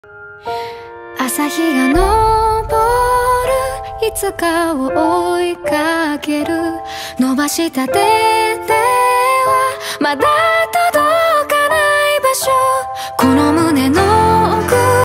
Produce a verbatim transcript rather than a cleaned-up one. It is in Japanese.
朝日が昇るいつかを追いかける伸ばした手ではまだ